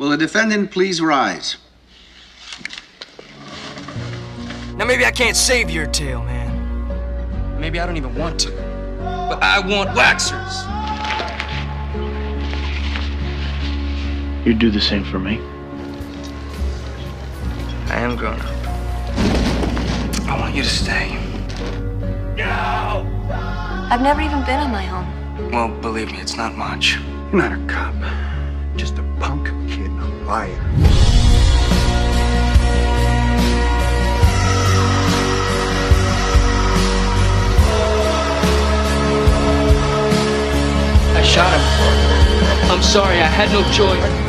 Will the defendant please rise? Now maybe I can't save your tail, man. Maybe I don't even want to. But I want waxers. You'd do the same for me? I am grown up. I want you to stay. No! I've never even been on my own. Well, believe me, it's not much. You're not a cop. Just a punk kid and a liar. I shot him. I'm sorry, I had no choice.